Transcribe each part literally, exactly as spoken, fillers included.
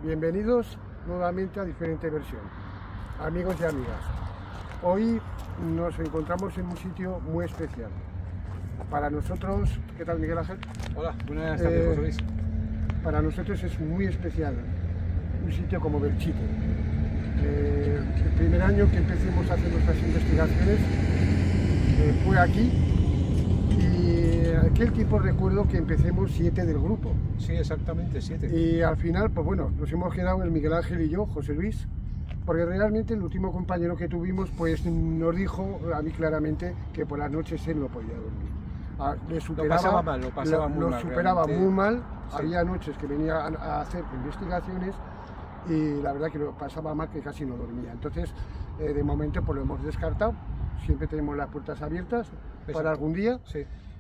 Bienvenidos nuevamente a Diferente Versión, amigos y amigas. Hoy nos encontramos en un sitio muy especial. Para nosotros, ¿qué tal, Miguel Ángel? Hola, buenas tardes, Eh, José Luis. Para nosotros es muy especial un sitio como Belchite. Eh, el primer año que empecemos a hacer nuestras investigaciones eh, fue aquí, y aquel tiempo recuerdo que empecemos siete del grupo. Sí, exactamente, siete. Y al final, pues bueno, nos hemos quedado el Miguel Ángel y yo, José Luis, porque realmente el último compañero que tuvimos pues nos dijo a mí claramente que por las noches él no podía dormir. Ah, le superaba, lo pasaba mal, lo pasaba lo, muy lo mal. superaba realmente. muy mal, Sí. Había noches que venía a, a hacer investigaciones y la verdad que lo pasaba mal, que casi no dormía. Entonces, eh, de momento pues lo hemos descartado, siempre tenemos las puertas abiertas Exacto. para algún día. Sí.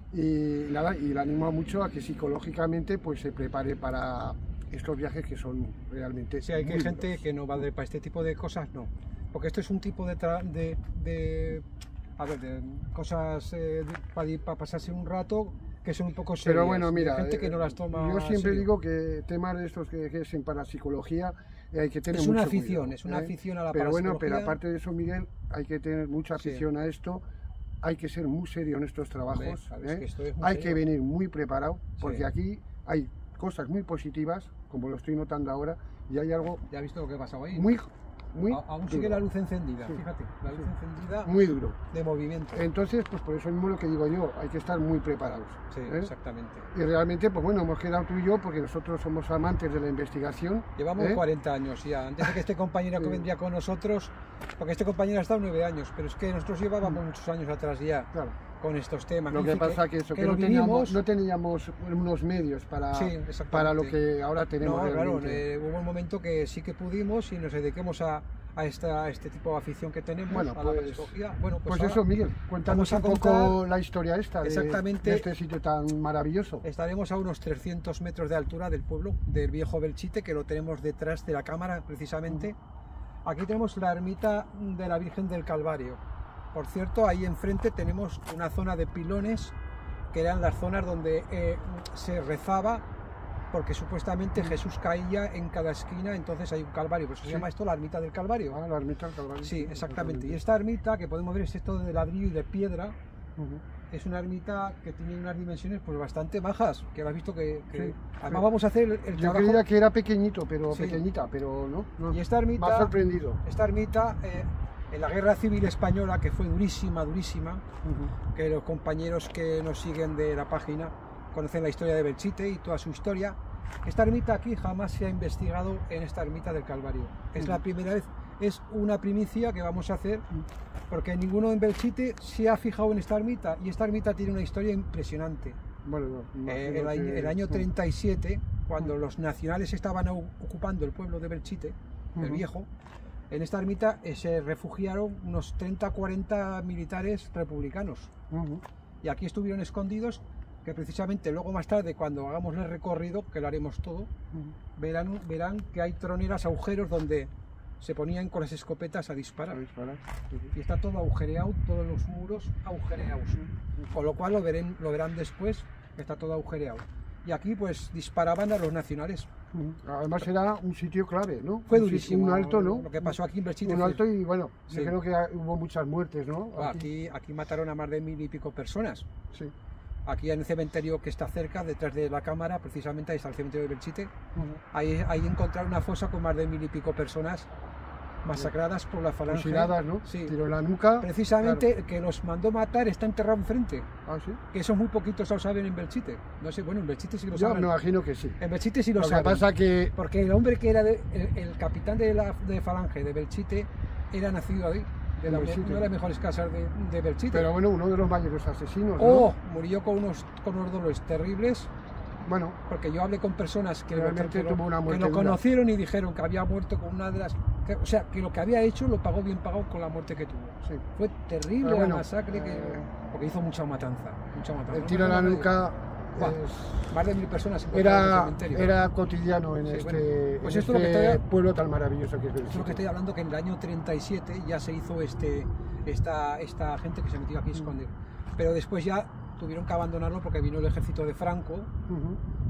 Y nada, y le animo mucho a que psicológicamente pues se prepare para estos viajes que son realmente Sí, hay que muy gente duros. que no va de, para este tipo de cosas, no. Porque esto es un tipo de, tra- de, de a ver, de cosas eh, de- para, ir- para pasarse un rato que son un poco serias. Pero bueno, Hay mira, gente que eh, no las toma yo siempre serio. digo que temas de estos que, que es en parapsicología eh, hay que tener Es una mucho afición, cuidado, es una ¿eh? afición a la Pero bueno, pero parapsicología. aparte de eso, Miguel, hay que tener mucha Sí. afición a esto. Hay que ser muy serio en estos trabajos, Hombre, claro, es ¿eh? que esto es muy Hay serio. que venir muy preparado, porque Sí. aquí hay cosas muy positivas, como lo estoy notando ahora, y hay algo Ya has visto lo que ha pasado ahí. muy, muy A- aún duro, sigue la luz encendida, Sí. fíjate, la luz encendida muy duro. de movimiento. Entonces, pues por eso mismo lo que digo yo, hay que estar muy preparados. Sí, ¿eh? exactamente. Y realmente, pues bueno, hemos quedado tú y yo porque nosotros somos amantes de la investigación. Llevamos ¿eh? cuarenta años ya, antes de que este compañero que Sí. vendría con nosotros, porque este compañero ha estado nueve años, pero es que nosotros llevábamos Mm. muchos años atrás ya Claro. con estos temas. Lo En que fin, pasa que eso, que, lo no, teníamos, vivimos. no teníamos unos medios para, Sí, exactamente. para lo que ahora tenemos No, claro, realmente. eh, hubo un momento que sí que pudimos y nos dediquemos a, a, esta, a este tipo de afición que tenemos, Bueno, a la pues- parapsicología. Bueno, pues, Pues ahora eso, Miguel, cuéntanos vamos a un poco contar la historia esta de, exactamente- de este sitio tan maravilloso. estaremos a unos trescientos metros de altura del pueblo, del viejo Belchite, que lo tenemos detrás de la cámara precisamente. Aquí tenemos la ermita de la Virgen del Calvario. Por cierto, ahí enfrente tenemos una zona de pilones, que eran las zonas donde eh, se rezaba, porque supuestamente Jesús caía en cada esquina, entonces hay un calvario, por eso se Sí. llama esto la ermita del Calvario. Ah, la ermita del Calvario. Sí, exactamente. Y esta ermita, que podemos ver es esto de ladrillo y de piedra, Ujú. es una ermita que tiene unas dimensiones pues bastante bajas, que has visto que, que- Sí, además sí. vamos a hacer el, el Yo trabajo. creía que era pequeñito, pero Sí. pequeñita, pero no. no. Y esta ermita- Me ha sorprendido. Esta ermita, eh, en la Guerra Civil Española, que fue durísima, durísima, Ujú. que los compañeros que nos siguen de la página conocen la historia de Belchite y toda su historia. Esta ermita aquí jamás se ha investigado en esta ermita del Calvario. Es la Ujú. primera vez, es una primicia que vamos a hacer, porque ninguno en Belchite se ha fijado en esta ermita, y esta ermita tiene una historia impresionante. Bueno, no, Eh, imagino el, año, que- el año Mm. treinta y siete, cuando los nacionales estaban au- ocupando el pueblo de Belchite, el Ujú. viejo, en esta ermita eh, se refugiaron unos treinta cuarenta militares republicanos. Ujú. Y aquí estuvieron escondidos, que precisamente luego más tarde, cuando hagamos el recorrido, que lo haremos todo, Ujú. verán, verán que hay troneras, agujeros donde se ponían con las escopetas a A disparar. disparar. Ujú. Y está todo agujereado, todos los muros agujereados. Con lo cual lo, verán, lo verán después, que está todo agujereado. Y aquí pues disparaban a los nacionales. Ujú. Además era un sitio clave, ¿no? Fue Un sitio- durísimo. Un alto, ¿no? Lo que pasó aquí en Belchite Un fue- alto y bueno, Sí. yo creo que hubo muchas muertes, ¿no? Aquí, aquí mataron a más de mil y pico personas. Sí. Aquí en el cementerio que está cerca, detrás de la cámara, precisamente ahí está el cementerio de Belchite. Ujú. Ahí, ahí encontraron una fosa con más de mil y pico personas masacradas por la falange. Fusiladas, ¿no? Sí. Tiro en la nuca. Precisamente el que los mandó matar está enterrado enfrente. Claro. Ah, sí. Que eso muy poquitos lo saben en Belchite. No sé, bueno, en Belchite sí lo Yo saben. me imagino que sí. En Belchite sí lo, Lo que saben. pasa que Porque el hombre que era de- el, el capitán de la de falange de Belchite era nacido ahí, de la, En Belchite. una de las mejores casas de, de Belchite. pero bueno, uno de los mayores asesinos, ¿no? Oh, murió con unos, con unos dolores terribles, Bueno, porque yo hablé con personas que, lo, Realmente que lo- tuvo una que muerte lo dura. conocieron y dijeron que había muerto con una de las... que- o sea, que lo que había hecho lo pagó bien pagado con la muerte que tuvo. sí. Fue terrible Pero bueno, la masacre, que, eh, porque hizo mucha matanza. Mucha matanza. El No tiro en la recuerdo nuca Buah, es- más de mil personas encontradas en el era, cementerio. era cotidiano en Sí, este, bueno, pues en esto es lo que este estoy- pueblo tan maravilloso que es Eso es lo que Belchite. estoy hablando, que en el año treinta y siete ya se hizo este, esta, esta gente que se metió aquí a esconder. Pero después ya tuvieron que abandonarlo porque vino el ejército de Franco Ujú.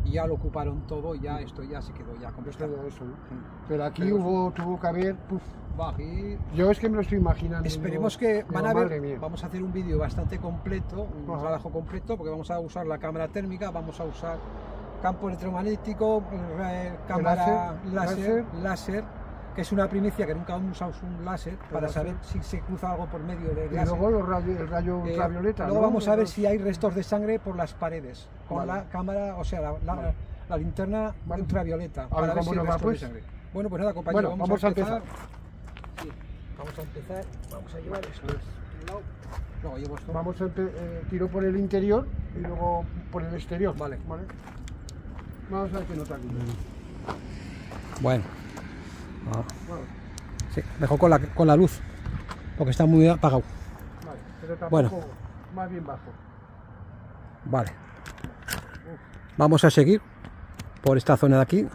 y ya lo ocuparon todo y ya esto ya se quedó ya completado. Todo eso, ¿no? Pero aquí Pero, hubo, tuvo que haber... Puf, va, aquí... Yo es que me lo estoy imaginando. Esperemos digo, que van digo, a ver, mía. Vamos a hacer un vídeo bastante completo, un Ajá. trabajo completo, porque vamos a usar la cámara térmica, vamos a usar campo electromagnético, eh, cámara láser, láser, láser, que es una primicia que nunca hemos usado un láser para saber si se cruza algo por medio del y láser. Y luego los radio, el rayo eh, ultravioleta. Luego ¿no? vamos a ver si hay restos de sangre por las paredes, con vale. la cámara, o sea, la, la, vale. la linterna vale. ultravioleta, a para ver, ver si hay restos pues. de sangre. Bueno, pues nada, compañero, bueno, vamos, vamos a empezar. empezar. Sí, vamos a empezar, vamos a llevar esto. Luego llevo esto. Vamos a eh, tiro por el interior y luego por el exterior. Vale. ¿Vale? Vamos a ver qué nota aquí. Bueno. Ah. bueno. Sí, mejor con la, con la luz, porque está muy apagado. Vale, pero tampoco, bueno. más bien bajo. Vale. Uf. Vamos a seguir por esta zona de aquí.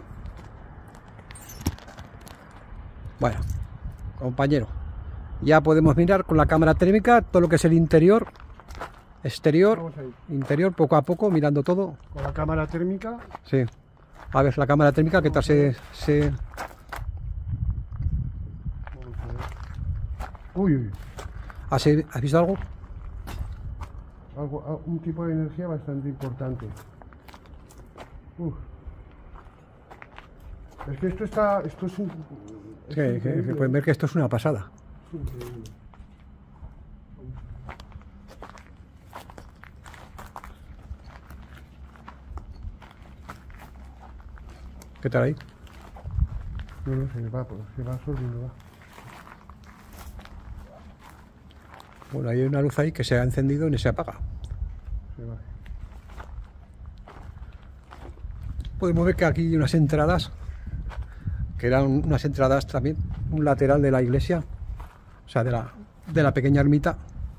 Bueno, compañero, ya podemos mirar con la cámara térmica todo lo que es el interior, exterior, interior, poco a poco, mirando todo. Con la cámara térmica. Sí. A ver, la cámara térmica, ¿qué tal se...? se... Uy, uy. ¿Has, ¿Has visto algo? algo? Un tipo de energía bastante importante. Uf. Es que esto está... Esto es un... Es que, que, que pueden ver que esto es una pasada. Es increíble. ¿Qué tal ahí? No, no, se va, se va absorbiendo, va. Bueno, hay una luz ahí que se ha encendido y se apaga. Se va. Podemos ver que aquí hay unas entradas, que eran unas entradas también, un lateral de la iglesia, o sea, de la, de la pequeña ermita.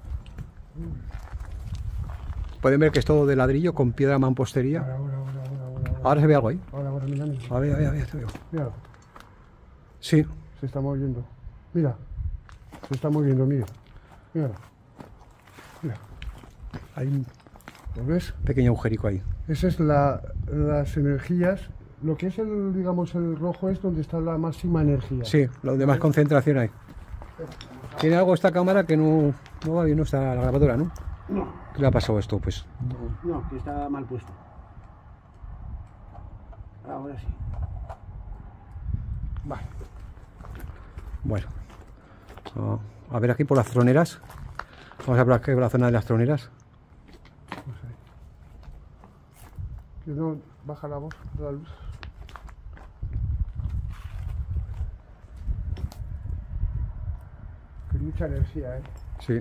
Pueden ver que es todo de ladrillo con piedra mampostería. Ahora, ahora, ahora, ahora, ahora. Ahora se ve algo ahí. Ahora, ahora, mira, mira. A ver, a ver, a ver, te veo. Mira. Sí. Se está moviendo. Mira. Se está moviendo, mira. Mira. Mira. Hay un ¿Lo ves? pequeño agujerico ahí. Esa es la, las energías. Lo que es el, digamos, el rojo es donde está la máxima energía. Sí, lo de más concentración hay. Tiene algo esta cámara que no, no va bien, no está la grabadora, ¿no? No. ¿Qué le ha pasado esto, pues? No, no, que está mal puesto. Ahora sí. Vale. Bueno. A ver aquí por las troneras. Vamos a ver aquí por la zona de las troneras. Vamos a ver. Que no baja la voz, la luz. Que mucha energía, ¿eh? Sí.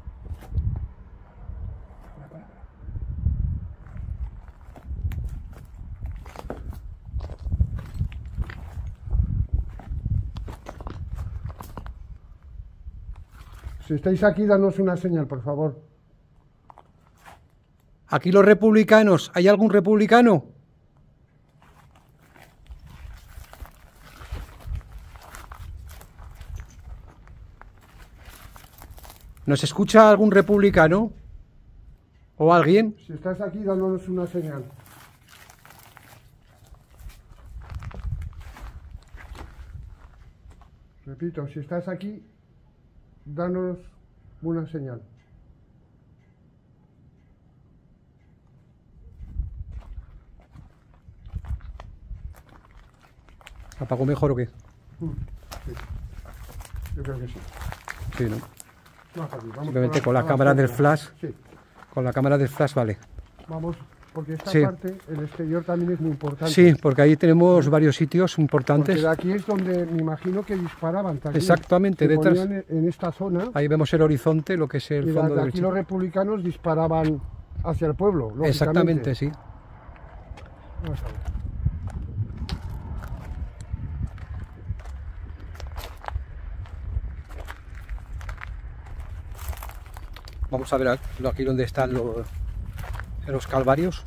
Si estáis aquí, danos una señal, por favor. Aquí los republicanos, ¿hay algún republicano? ¿Nos escucha algún republicano? ¿O alguien? Si estás aquí, danos una señal. Repito, si estás aquí, danos una señal. ¿Apagó mejor o qué? Sí. Yo creo que sí. Sí, ¿no? Vamos aquí, vamos simplemente con la, con la cámara del flash. Sí. Con la cámara del flash vale. Vamos, porque esta sí. parte, el exterior también es muy importante. Sí, porque ahí tenemos varios sitios importantes. Porque de aquí es donde me imagino que disparaban también. Exactamente, detrás. En esta zona. Ahí vemos el horizonte, lo que es el y fondo de del aquí los republicanos disparaban hacia el pueblo, lógicamente. Exactamente, sí. Vamos a ver. Vamos a ver aquí donde están los, los calvarios.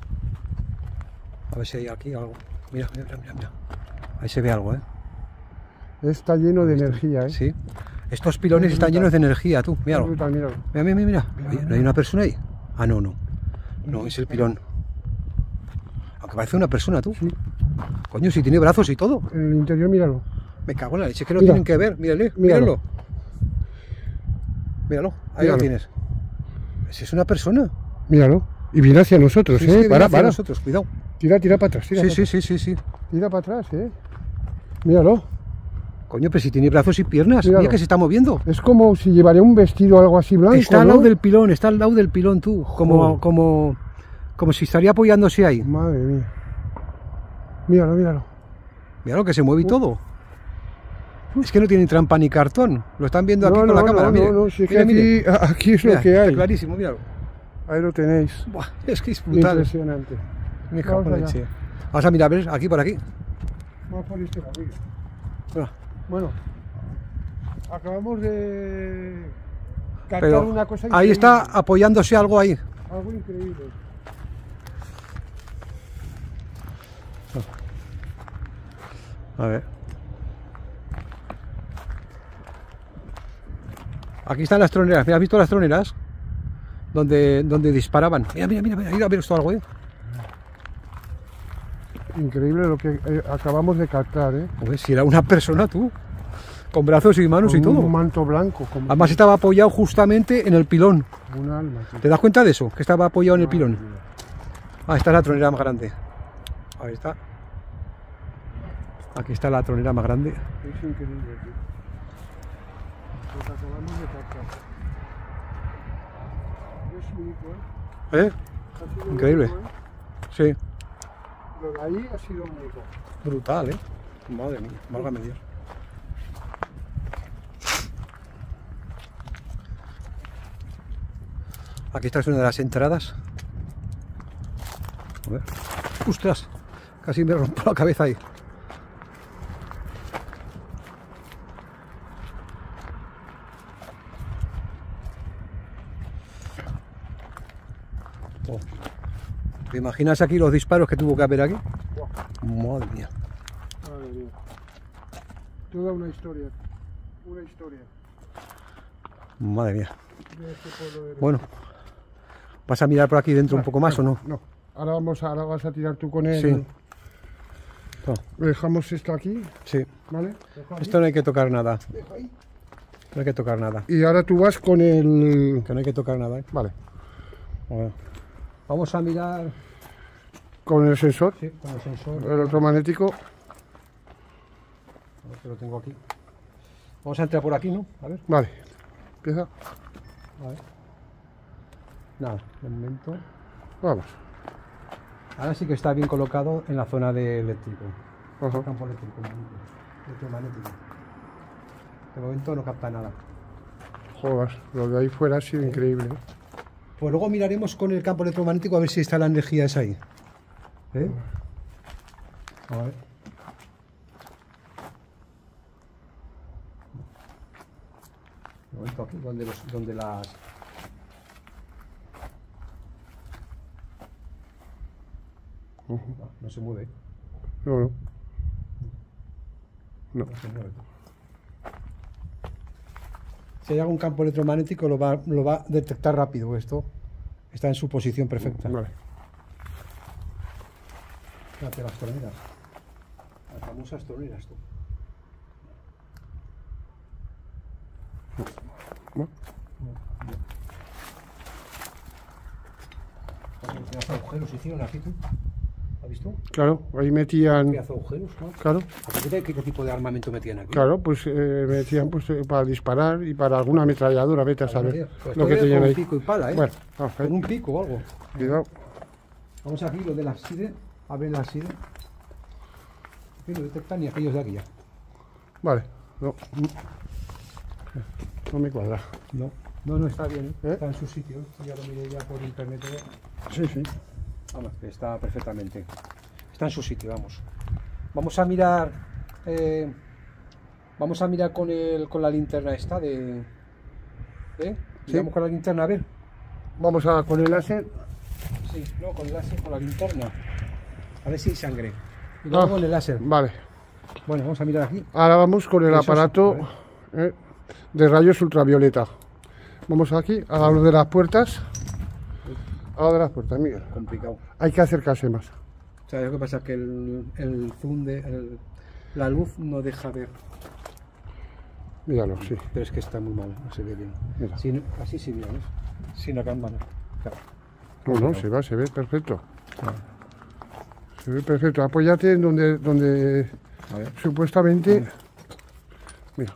A ver si hay aquí algo. Mira, mira, mira, mira. Ahí se ve algo, ¿eh? Está lleno de energía, ¿eh? Sí. Estos pilones están llenos de energía, tú. Míralo. Mira, mira, mira, mira. mira. ¿No hay una persona ahí? Ah, no, no. No, es el pilón. Aunque parece una persona, tú. Sí. Coño, si tiene brazos y todo. En el interior, míralo. Me cago en la leche, es que lo Mira. tienen que ver. Mírale, Míralo. míralo. Míralo, ahí Míralo. lo tienes. Ese es una persona. Míralo. Y viene hacia nosotros, Sí, ¿eh? sí, viene para, hacia para. nosotros, cuidado. Tira, tira para atrás, tira Sí, para sí, atrás. sí, sí, sí. Tira para atrás, ¿eh? Míralo. Coño, pero si tiene brazos y piernas. Míralo. Mira que se está moviendo. Es como si llevaría un vestido o algo así blanco, Está al ¿no? lado del pilón, está al lado del pilón, tú. Como, Joder. como, como si estaría apoyándose ahí. Madre mía. Míralo, míralo. Mira lo que se mueve y todo. Es que no tienen trampa ni cartón. Lo están viendo aquí No, con no, la cámara. no, mire. no, no, si es Mire, que mire. aquí, aquí es Mira, lo que está hay. clarísimo, míralo. Ahí lo tenéis. Buah, es que es brutal. Impresionante. Me cago en Vamos la allá. leche. Vamos a mirar, ¿ves? Aquí por aquí. Vamos por este camino. Mira. Bueno, acabamos de captar Pero una cosa ahí increíble. está apoyándose algo ahí. Algo increíble. A ver. Aquí están las troneras. Mira, ¿has visto las troneras? Donde, donde disparaban. Mira, mira, mira, mira, mira, mira esto algo, ¿eh? Increíble lo que eh, acabamos de captar, ¿eh? Joder, si era una persona, tú. Con brazos y manos Con y todo. un manto blanco. Como Además estaba apoyado justamente en el pilón. un alma. tío. ¿Te das cuenta de eso? Que estaba apoyado en el pilón. Madre mía. Ah, esta es la tronera más grande. Ahí está. Aquí está la tronera más grande. Es increíble, tío. Lo que acabamos de captar. Es único, ¿eh? ¿Eh? Ha sido Increíble. único, ¿eh? Sí. Lo de ahí ha sido único. Brutal, ¿eh? Madre mía, válgame Dios. Aquí está es una de las entradas. A ver. ¡Ostras! Casi me rompo la cabeza ahí. Oh. ¿Te imaginas aquí los disparos que tuvo que haber aquí? Madre mía. Madre mía. Toda una historia. Una historia Madre mía. de este pueblo de... Bueno, ¿vas a mirar por aquí dentro un poco más o no? No. Ahora, vamos a, ahora vas a tirar tú con él. Sí. No, Dejamos esto aquí, sí. ¿vale? Dejo aquí. Esto no hay que tocar nada. Dejo ahí. No hay que tocar nada. Y ahora tú vas con el... Que no hay que tocar nada. ¿eh? Vale. A ver. Vamos a mirar. Con el sensor, Sí, con el sensor. el electromagnético. A ver que lo tengo aquí. Vamos a entrar por aquí, ¿no? A ver. Vale. Empieza. A ver. Nada, de momento. Vamos. Ahora sí que está bien colocado en la zona de eléctrico. Ajá. Campo eléctrico. Electromagnético. De momento no capta nada. Joder, lo de ahí fuera ha sido increíble. Pues luego miraremos con el campo electromagnético a ver si está la energía esa ahí. ¿Eh? A ver. Un momento aquí, donde, los, donde las... No, no se mueve. No, no. No. No se mueve. Si hay algún campo electromagnético lo va, lo va a detectar rápido. Esto está en su posición perfecta. Vale. Fíjate las troneras. Las famosas troneras, tú. ¿No? ¿Qué agujeros hicieron aquí, tú? ¿Has visto? Claro, ahí metían... ¿Qué agujeros? ¿No? Claro, ¿A partir de qué tipo de armamento metían aquí? claro, pues eh, metían pues, eh, para disparar y para alguna ametralladora, vete a saber Pues lo que esto tenían con ahí. pico y pala, ¿eh? Bueno, vamos, Con eh. un pico o algo. Cuidado. Vamos aquí, lo de la SIDE. Abre la SIDE. Aquí no detectan ni aquellos de aquí ya. Vale. No, no me cuadra. No, no, no está bien, ¿eh? ¿Eh? Está en su sitio. Ya lo miré ya por internet. ¿eh? Sí, sí. Vamos, que está perfectamente. Está en su sitio, vamos. Vamos a mirar. Eh, vamos a mirar con el con la linterna esta de. ¿Eh? Sí. Miramos con la linterna, a ver. Vamos a con el láser. Sí, no, con el láser, con la linterna. A ver si hay sangre. Y luego Ah, con el láser. Vale. Bueno, vamos a mirar aquí. Ahora vamos con el Eso, aparato eh, de rayos ultravioleta. Vamos aquí, a lado de las puertas. A lado de las puertas, Miguel. Complicado. Hay que acercarse más. ¿Sabes lo que pasa? Que el, el zoom de el- la luz no deja ver. Míralo, sí. Pero es que está muy mal, no se ve bien. Mira. Sin- así sí, mira, ¿ves? Sin la cámara. Claro. No, no, se va, se ve perfecto. Se ve perfecto. Apóyate en donde, donde A ver. supuestamente... Mira,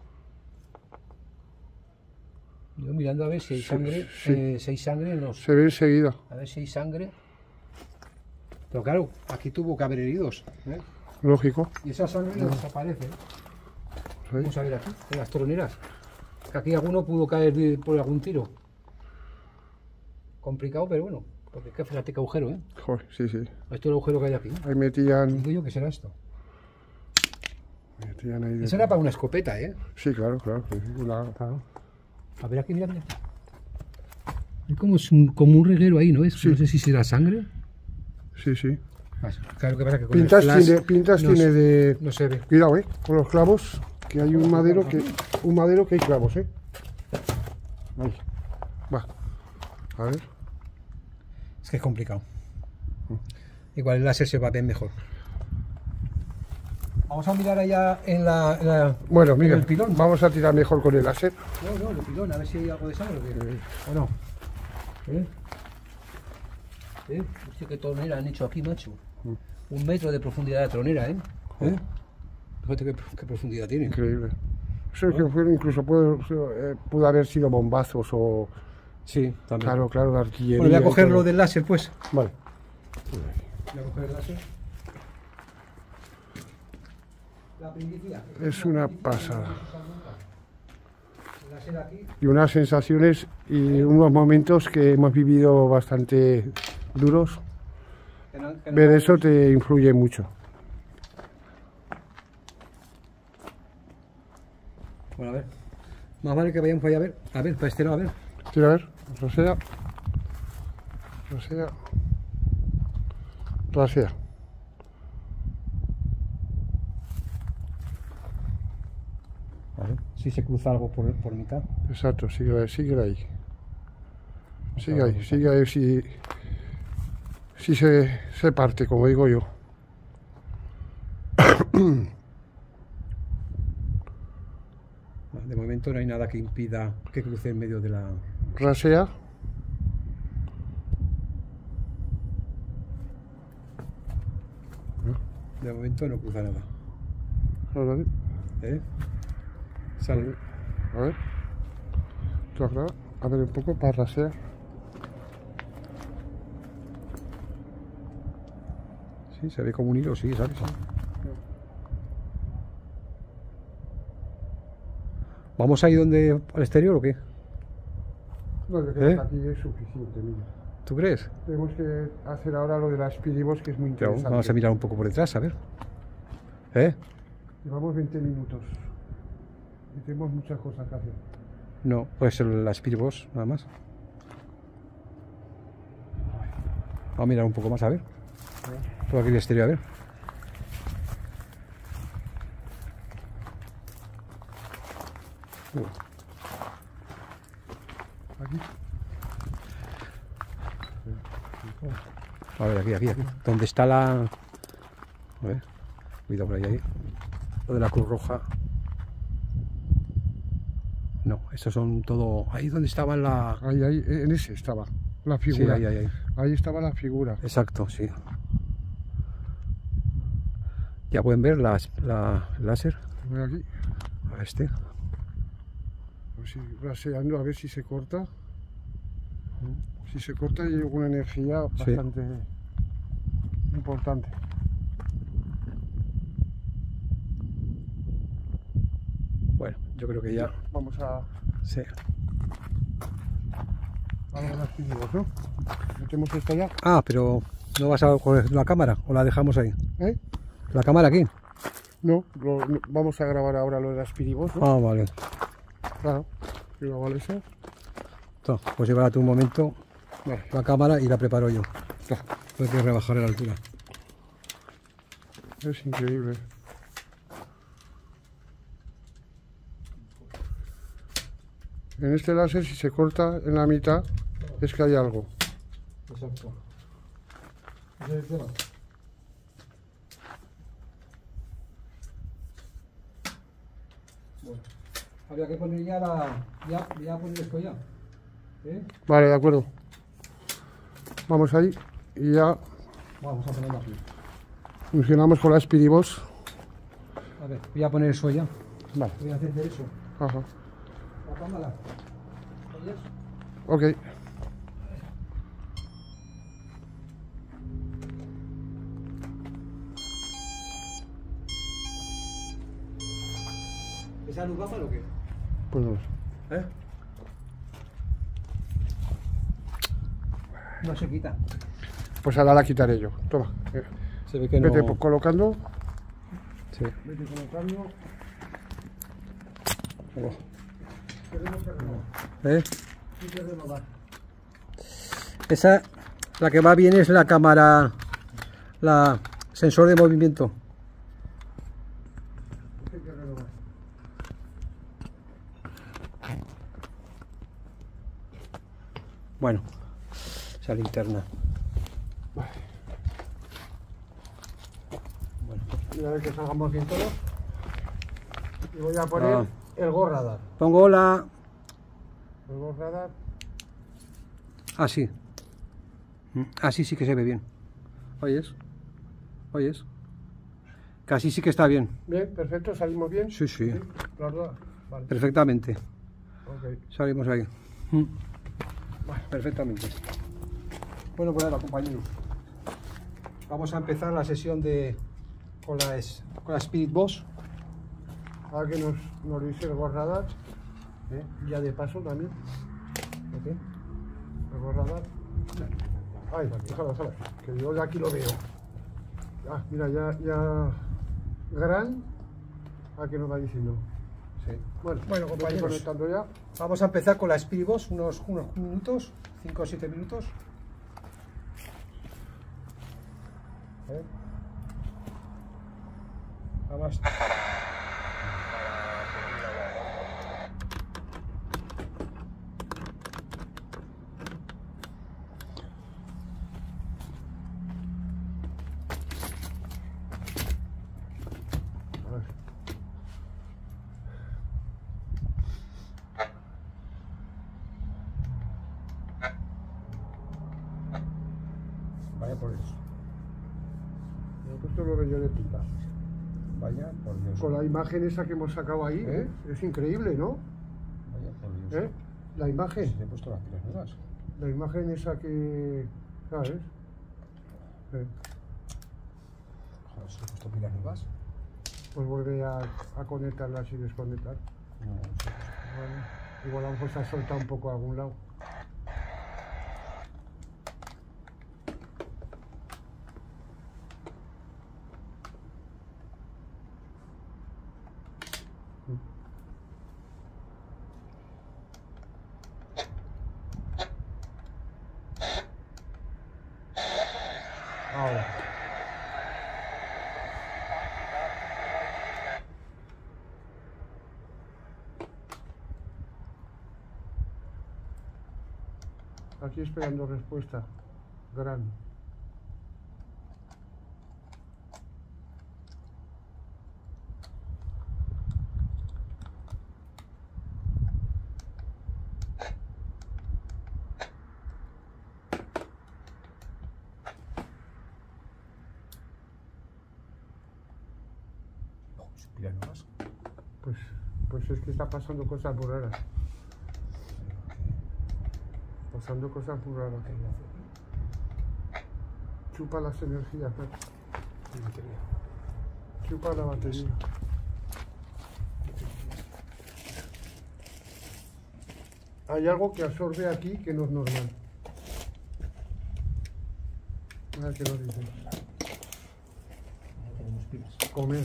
Yo mirando a ver si hay Sí, sangre, sí. eh, si hay sangre en los... se ve enseguida. A ver si hay sangre. Pero claro, aquí tuvo que haber heridos. ¿eh? Lógico. Y esa sangre no desaparece. ¿sí? Vamos a ver aquí, en las troneras. Que aquí alguno pudo caer de- por algún tiro. Complicado, pero bueno. Porque es que fíjate qué agujero, ¿eh? Joder, sí, sí. Esto es el agujero que hay aquí. Ahí metían... Digo yo, ¿qué será esto? metían ahí de- Eso era para una escopeta, ¿eh? Sí, claro, claro. sí, sí, una- Claro. A ver aquí, mira, mira. Es como, es un, como un reguero ahí, ¿no ves? Sí. No sé si será sangre. Sí, sí. Claro, que pasa que con Pintas el flash tiene, pintas no, tiene se- de... no se ve. Cuidado, eh, con los clavos, que hay un madero que... Un madero que hay clavos, eh. Ahí. Va. A ver. Es que es complicado. Igual el láser se va a ver mejor. Vamos a mirar allá en la... en la- Bueno, en mira, el pilón. vamos a tirar mejor con el láser. No, no, el pilón, a ver si hay algo de sangre o qué. ¿O no? ¿Eh? ¿Eh? Hostia, qué tronera han hecho aquí, macho. Un metro de profundidad de tronera, ¿eh? ¿Eh? Fíjate qué, qué profundidad tiene. Increíble. Eso es que fue, incluso pudo, eh, pudo haber sido bombazos o... Sí, también. Claro, claro, de artillería. Bueno, voy a y coger todo. lo del láser, pues. Vale. Voy a coger el láser. La primicia. Es una pasada. El láser aquí. Y unas sensaciones y unos momentos que hemos vivido bastante duros. Que no- que no- Ver eso te influye mucho. Bueno, a ver. Más vale que vayamos para allá a ver. A ver, para este lado, a ver. Tira a ver. Rasea. Rasea. Rasea. A ver si se cruza algo por, por mitad. Exacto, sigue, sigue ahí. Sigue ahí, sigue ahí si, si se, se parte, como digo yo. De momento no hay nada que impida que cruce en medio de la... Rasea. De momento no cruza nada. A ver, ¿Eh? Sale. a ver. Tú acá, a ver un poco para rasear. Sí, se ve como un hilo, sí, ¿sabes? ¿Vamos ahí donde al exterior o qué? No, yo creo ¿Eh? que aquí es suficiente, mira. ¿Tú crees? Tenemos que hacer ahora lo de las piribos, que es muy Pero interesante. vamos a mirar un poco por detrás, a ver. ¿Eh? Llevamos veinte minutos. Y tenemos muchas cosas que hacer. No, puede ser las piribos, nada más. Vamos a mirar un poco más, a ver. Por aquí el exterior, a ver. Aquí. A ver, aquí, aquí, aquí. ¿Dónde está la...? A ver, cuidado por ahí, ahí. Lo de la Cruz Roja. No, estos son todo... Ahí donde estaba la... Ahí, ahí, en ese estaba la Sí, figura. ahí, ahí, ahí. Ahí estaba la figura. Exacto, sí. Ya pueden ver las, la el láser. Voy aquí. A este. A ver si raseando, a ver si se corta. Si se corta hay alguna energía Sí. bastante importante. Bueno, yo creo que ya... Vamos a, Sí. a lo de las piribos, ¿no? Metemos esta ya. Ah, pero ¿no vas a coger la cámara o la dejamos ahí? ¿Eh? ¿La cámara aquí? No, lo- no, vamos a grabar ahora lo de las piribos, ¿no? Ah, vale. Claro. Quiero grabar eso. Entonces, pues llevará un momento Vale. la cámara y la preparo yo. Está. Hay que rebajar la altura. Es increíble. En este láser, si se corta en la mitad, es que hay algo. Exacto. Bueno, había que poner ya la... Ya, ya poner esto ya. ¿Eh? Vale, de acuerdo. Vamos ahí y ya Vamos a ponerlo aquí. funcionamos con la Spiriboss. A ver, voy a poner eso ya. Vale. Voy a hacer eso. Ajá. La cámara. ¿Oyes? Ok. ¿Esa luz baja o qué? Pues no lo sé. ¿Eh? No se quita. Pues ahora la quitaré yo. Toma. eh, Se ve que Vete no... po- colocando. Sí. Vete colocando. Tenemos que renovar. ¿Eh? Hay que renovar. Esa, la que va bien es la cámara, la sensor de movimiento. Hay que renovar. Bueno, esa linterna. Vale. Bueno, Mira a ver que salgamos bien todos. Y voy a poner Ah. el Go Radar. pongo la... El Go Radar. Así. Así sí que se ve bien. ¿Oyes? ¿Oyes? Casi sí que está bien. Bien, perfecto, salimos bien. Sí, sí. Las dos. Vale. Perfectamente. Ok. Salimos ahí. Vale, perfectamente. Bueno, pues ahora, compañeros. Vamos a empezar la sesión de con la, es- con la Spiriboss. Ahora que nos, nos dice el Go Radar. ¿eh? Ya de paso también. ¿Ok? El Go Radar. Ay, déjalo, déjalo. Que yo de aquí lo veo. Ah, mira, ya, ya. Gran. ¿A qué nos va diciendo? Sí. Bueno, Bueno, lo estoy compañeros. conectando ya. Vamos a empezar con la Spiriboss, unos, unos minutos, cinco o siete minutos. ¿Eh? Vamos. A ver. Vaya por Dios. Esto lo veo yo de puta. Vaya por Dios. Con la imagen esa que hemos sacado ahí, ¿Eh? es increíble, ¿no? Vaya por Dios. ¿Eh? La imagen, Se he puesto las pilas nuevas. la imagen esa que, ¿sabes? Eh, Joder, se he puesto pilas nuevas. Pues vuelve a, a conectarlas y desconectar. No, no sé. Bueno, igual a lo mejor se ha soltado un poco a algún lado. Ahora. Aquí esperando respuesta. Gran. Pilas nuevas. Pues, pues es que está pasando cosas muy raras. Pasando cosas muy raras. Chupa las energías, ¿no? Chupa la batería. Hay algo que absorbe aquí que no es normal. A ver qué nos dice. Tenemos pilas. Comer.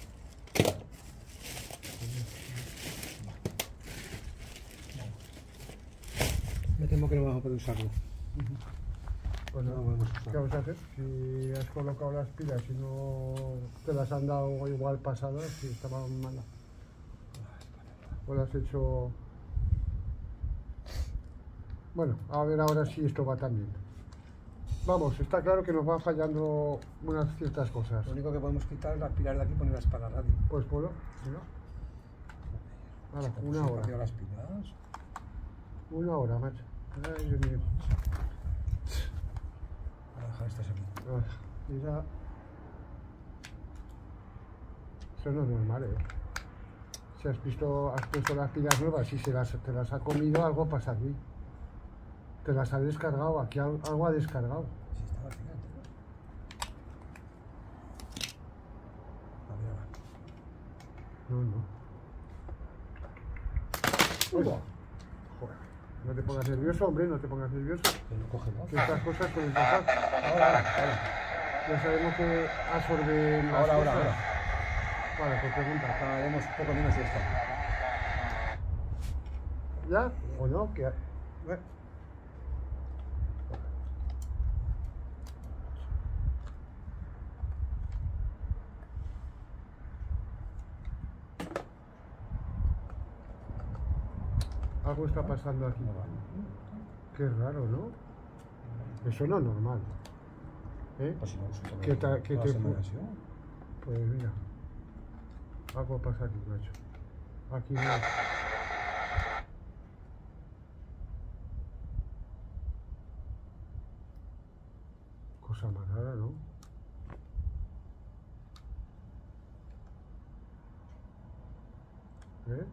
Me temo que no vamos a poder usarlo. Bueno, No podemos ¿qué usarlo. vamos a hacer? Si has colocado las pilas y no te las han dado igual pasadas, si estaban malas. O las has hecho... Bueno, a ver ahora si esto va tan bien. Vamos, está claro que nos van fallando unas ciertas cosas. Lo único que podemos quitar es las pilas de aquí y ponerlas para la radio. Pues puedo, ¿no? Ahora, Se te una han hora. partido las pilas. Una hora, macho. Ay, Dios mío. Voy a dejar estas aquí. Ah, mira. Eso no es normal, ¿eh? Si has visto, has puesto las pilas nuevas y se las, te las ha comido, algo pasa aquí. Te las ha descargado, aquí al- algo ha descargado. Sí, está vacía, tío. A ver, ahora. No, no. Uy. Joder. No te pongas nervioso, hombre, no te pongas nervioso. Pero no coge nada. Que estas cosas pueden pasar. Ahora, ahora, ahora. Ya sabemos que absorben las Ahora, ahora, cosas. ahora. Vale, pues pregunta. Acabaremos poco menos y ya está. ¿Ya? ¿O no? Que... Bueno. Algo está pasando aquí. No va. Qué raro, ¿no? Eso no es normal. ¿Eh? Pues si no uso todo. ¿Qué ta- qué todas te las fu- semanas yo. Pues mira. Algo pasa aquí, macho. Aquí no. Cosa más rara, ¿no? ¿Eh?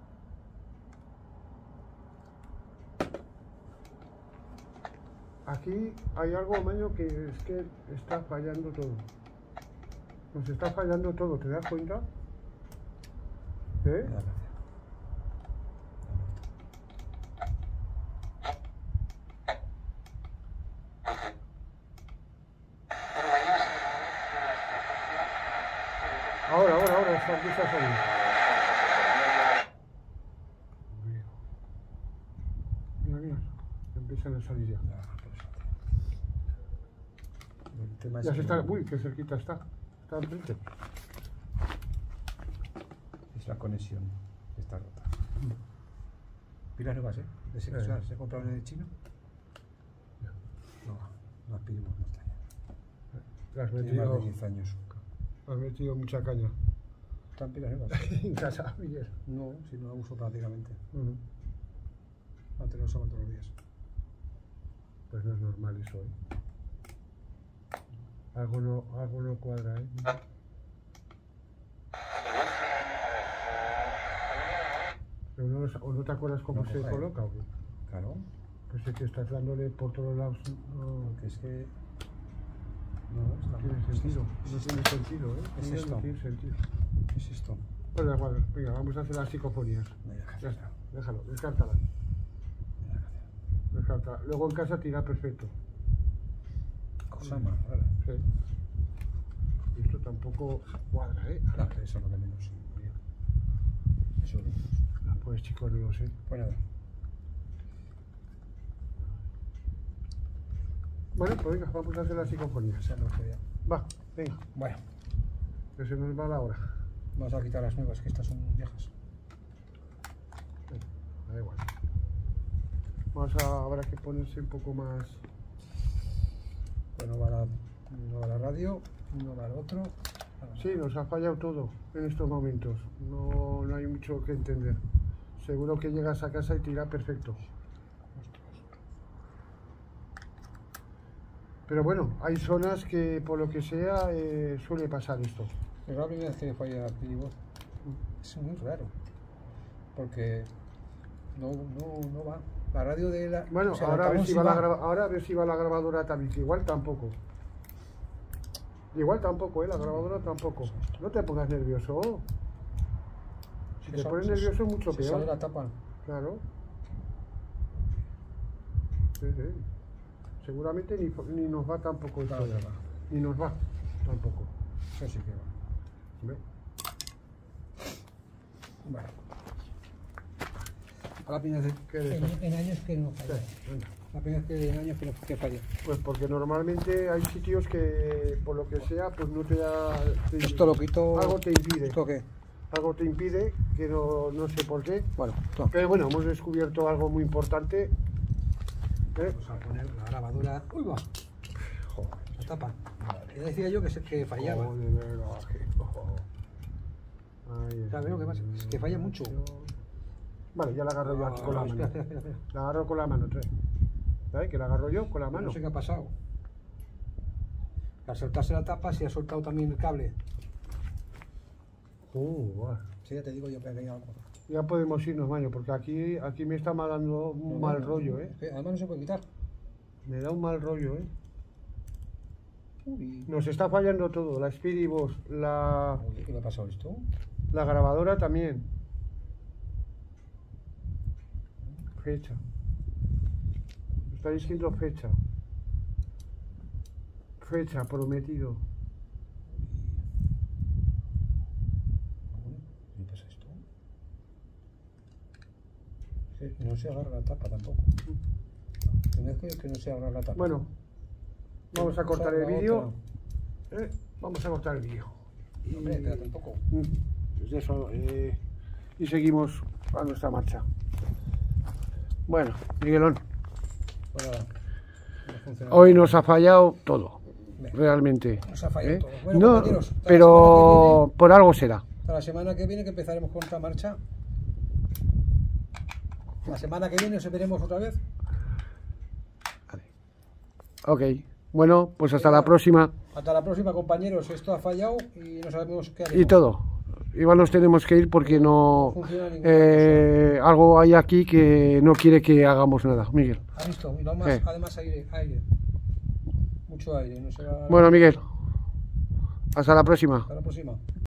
Aquí hay algo, Maño, que es que está fallando todo. Nos está fallando todo, ¿te das cuenta? ¿Eh? Me da gracia. Ahora, ahora, ahora, está, empieza a salir. Mira, mira, empiezan a salir ya. Ya, por eso. El tema es Ya se que está, uy, qué cerquita está. Está enfrente. es la conexión que está rota. Pilas nuevas, ¿eh? De ese que Eh. se compraron en el chino. No, no las pedimos, no está ya. Le has Tiene más metido, de diez años. has metido mucha caña. ¿Están pilas nuevas? En casa, Miguel. No, si no la uso prácticamente. Ujú. Antes lo usaban todos los días. Pues no es normal eso, ¿eh? Algo no, algo no cuadra, ¿eh? Pero no, lo- ¿O no te acuerdas cómo No se coge. coloca o qué? Claro, Pues es que estás dándole por todos lados. No, porque es que. No, está no tiene mal. sentido. ¿Qué No es tiene esto? sentido, ¿eh? ¿Qué es Miguel, esto? No tiene sentido. ¿Qué es esto? Pues de acuerdo, venga, vamos a hacer las psicofonías. Me deja Ya hacer. está, déjalo, descártala. Me deja hacer. Descártala. Luego en casa tira perfecto. Cosa más rara. Sí. Y esto tampoco cuadra, ¿eh? Claro, eso es lo de menos. Eso es lo de menos. Pues chicos, no lo sé. Pues nada. Bueno, pues venga, vamos a hacer las psicofonías. Esa no fue ya. Va, venga, Bueno, que se nos va la hora. vamos a quitar las nuevas, que estas son viejas. Venga, da igual. Vamos a, habrá que ponerse un poco más. Pues no va la, no va la radio, no va el otro. Sí, nos ha fallado todo en estos momentos. No, no hay mucho que entender. Seguro que llegas a casa y te irá perfecto. Pero bueno, hay zonas que por lo que sea eh, suele pasar esto. Es la primera vez que falla el Pidibot. Es muy raro. Porque no, no, no va. La radio de la. Bueno, o sea, el ahora, a ver altavoz si sí va la va. graba- ahora a ver si va la grabadora también, que igual tampoco. Igual tampoco, ¿eh? La grabadora tampoco. No te pongas nervioso. Si Se te sale- pones se- nervioso es mucho se sale la peor. tapa. Claro. Sí, sí. Seguramente ni, ni nos va tampoco esto. Claro que va. Ni nos va tampoco. Eso sí que va. ¿Ve? Bueno. A la primera vez ¿Qué de en, eso? en años que no Sí, falla. venga. La primera vez que en años que no que falla. Pues porque normalmente hay sitios que por lo que sea pues no te da... te- Esto lo quito. Algo te impide. ¿Esto qué? Algo te impide, que no, no sé por qué. Bueno, toma. Pero bueno, hemos descubierto algo muy importante. ¿Eh? Vamos a poner la grabadora. ¡Uy, va! Joder, La tapa. Ya decía yo que, se, que fallaba. joder, verdad, que- oh. Ay, ¿Sabes lo que pasa? Es que falla mucho. Vale, ya la agarro yo aquí con la Ah, mano. espera, espera, espera, espera. La agarro con la mano, trae. ¿Sabes? Que la agarro yo con la mano. No sé qué ha pasado. Al soltarse la tapa se ha soltado también el cable. Uh, buah. Sí, ya te digo yo que hay algo. Ya podemos irnos, Maño, porque aquí, aquí me está dando un No, mal no, rollo, no. ¿eh? Además no se puede quitar. Me da un mal rollo, ¿eh? Uy. Nos está fallando todo, la Spirit Box, la, Oye, ¿qué le ha pasado a esto? la grabadora también. Fecha. Me está diciendo fecha. Fecha, prometido. ¿Qué pasa esto? Sí, no se agarra la tapa tampoco. Primero que que no se agarra la tapa. Bueno, vamos a Vamos cortar a el la vídeo. Eh, vamos a cortar el vídeo. otra. Hombre, espérate un poco. Mm, pues eso, eh, y seguimos a nuestra marcha. Bueno, Miguelón, Pues nada, no funciona. hoy nos ha fallado todo, Venga. realmente. Nos ha fallado ¿eh? todo. Bueno, No, compañeros, hasta la pero por algo será. Hasta la semana que viene que empezaremos con otra marcha. La semana que viene nos veremos otra vez. Ok, bueno, pues hasta la próxima. Hasta la próxima, compañeros. Esto ha fallado y no sabemos qué Y haremos. todo. Igual nos tenemos que ir porque no... No funciona ninguna eh, algo hay aquí que no quiere que hagamos nada, Miguel. ¿Has visto? Y además, Eh. además aire, aire. Mucho aire. No se va a... Bueno, Miguel, hasta la próxima. Hasta la próxima.